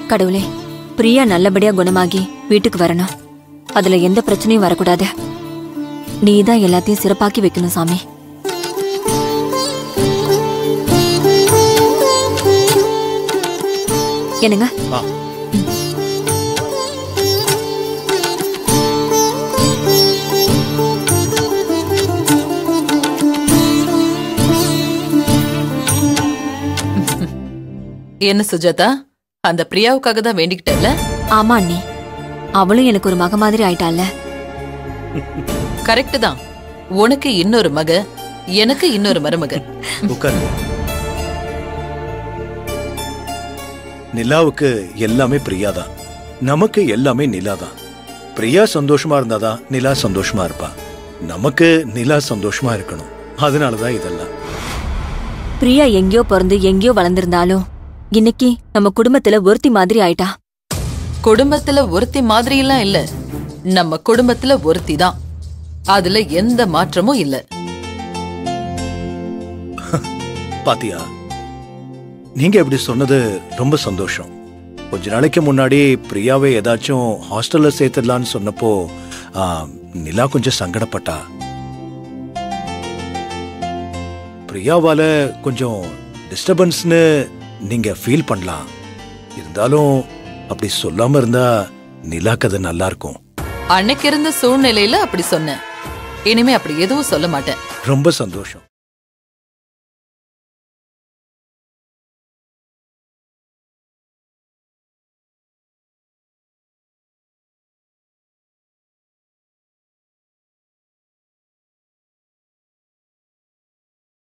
கடவுளே, பிரியா நல்லபடியா குணமாகி வீட்டுக்கு வரணும். அதுல எந்த பிரச்சனையும் வரக்கூடாது. நீதான் எல்லாத்தையும் சிறப்பாக்கி வைக்கணும் சாமி. என்னங்க? என்ன சுஜாதா, அந்த பிரியாவுக்காக தான் வேண்டிக்கிட்டல? ஆமா அண்ணி, அவளும் எனக்கு ஒரு மக மாதிரி ஆயிட்டால. கரெக்ட் தான். உனக்கு இன்னொரு மக, எனக்கு இன்னொரு மருமக. நிலாவுக்கு எல்லாமே பிரியாதான், நமக்கு எல்லாமே நிலாதான். பிரியா சந்தோஷமா இருந்தாதான் நிலா சந்தோஷமா இருப்பா. நமக்கு நிலா சந்தோஷமா இருக்கணும். அதனாலதான் இதெல்லாம். பிரியா எங்கேயோ பிறந்து எங்கேயோ வளர்ந்திருந்தாலும் இன்னைக்கு நம்ம குடும்பத்துல ஒருத்தி மாதிரி ஆயிட்டா. குடும்பத்துல ஒருத்தி மாதிரி எல்லாம் இல்ல, நம்ம குடும்பத்துல ஒருத்தி தான். அதுல எந்த மாற்றமும் இல்ல. பாத்தியா, நீங்க இப்படி சொன்னது ரொம்ப சந்தோஷம். கொஞ்ச நாளைக்கு முன்னாடி பிரியாவை ஏதாச்சும் ஹாஸ்டல்ல சேர்த்துடலான்னு சொன்னப்போ நிலா கொஞ்சம் சங்கடப்பட்டா. பிரியாவால கொஞ்சம் டிஸ்டர்பன்ஸ்னு நீங்க ஃபீல் பண்ணலாம். இருந்தாலும் அப்படி சொல்லாம இருந்தா நிலாக்கு அது நல்லா இருக்கும். அன்னைக்கு இருந்த சூழ்நிலையில அப்படி சொன்னேன். இனிமே அப்படி எதுவும் சொல்ல மாட்டேன். ரொம்ப சந்தோஷம்.